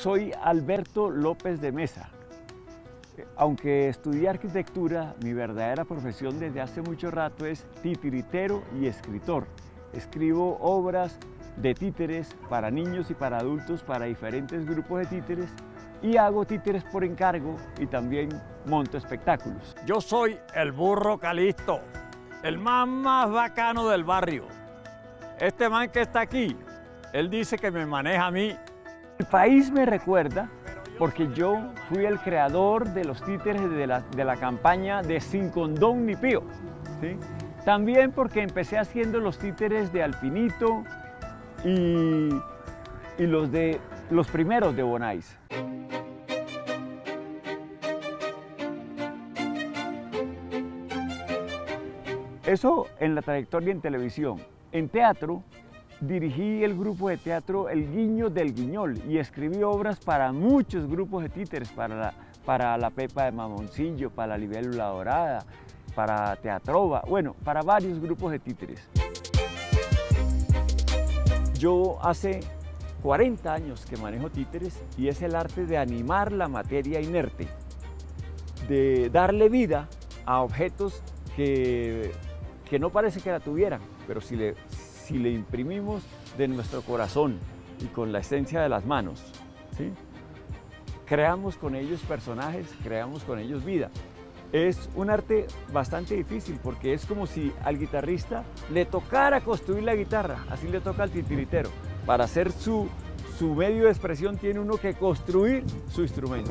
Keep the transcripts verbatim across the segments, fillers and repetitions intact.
soy Alberto López de Mesa. Aunque estudié arquitectura, mi verdadera profesión desde hace mucho rato es titiritero y escritor. Escribo obras de títeres para niños y para adultos, para diferentes grupos de títeres, y hago títeres por encargo y también monto espectáculos. Yo soy el burro Calixto, el man más bacano del barrio. Este man que está aquí, él dice que me maneja a mí. El país me recuerda porque yo fui el creador de los títeres de la, de la campaña de Sin Condón ni Pío, ¿sí? También porque empecé haciendo los títeres de Alpinito y, y los, de, los primeros de Bonais. Eso en la trayectoria en televisión. En teatro, dirigí el grupo de teatro El Guiño del Guiñol y escribí obras para muchos grupos de títeres, para la, para la Pepa de Mamoncillo, para la Libélula Dorada, para Teatrova, bueno, para varios grupos de títeres. Yo hace cuarenta años que manejo títeres y es el arte de animar la materia inerte, de darle vida a objetos que, que no parece que la tuvieran, pero si le, si le imprimimos de nuestro corazón y con la esencia de las manos, ¿sí? Creamos con ellos personajes, creamos con ellos vida. Es un arte bastante difícil porque es como si al guitarrista le tocara construir la guitarra, así le toca al titiritero. Para hacer su, su medio de expresión tiene uno que construir su instrumento.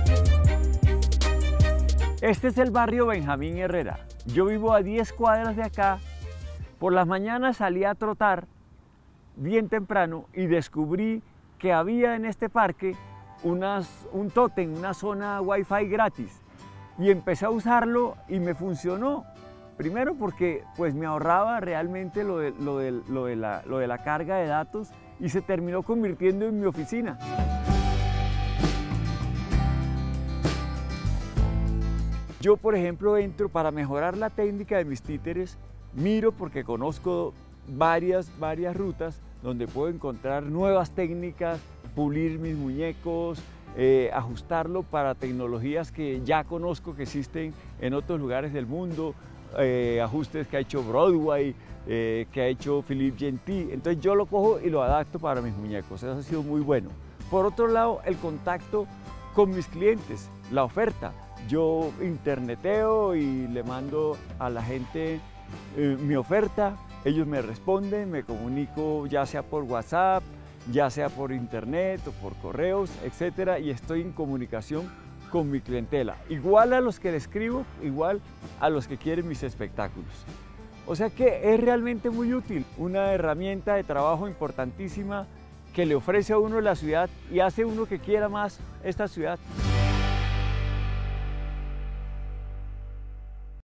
Este es el barrio Benjamín Herrera. Yo vivo a diez cuadras de acá. Por las mañanas salí a trotar bien temprano y descubrí que había en este parque unas, un tótem, una zona wifi gratis. Y empecé a usarlo y me funcionó. Primero porque pues, me ahorraba realmente lo de, lo, de, lo, de la, lo de la carga de datos y se terminó convirtiendo en mi oficina. Yo, por ejemplo, entro para mejorar la técnica de mis títeres, miro porque conozco varias, varias rutas donde puedo encontrar nuevas técnicas, pulir mis muñecos, Eh, ajustarlo para tecnologías que ya conozco que existen en otros lugares del mundo, eh, ajustes que ha hecho Broadway, eh, que ha hecho Philippe Gentil. Entonces yo lo cojo y lo adapto para mis muñecos. Eso ha sido muy bueno. Por otro lado, el contacto con mis clientes, la oferta. Yo interneteo y le mando a la gente eh, mi oferta, ellos me responden, me comunico ya sea por WhatsApp, ya sea por internet o por correos, etcétera, y estoy en comunicación con mi clientela, igual a los que le escribo, igual a los que quieren mis espectáculos. O sea que es realmente muy útil, una herramienta de trabajo importantísima que le ofrece a uno la ciudad y hace a uno que quiera más esta ciudad.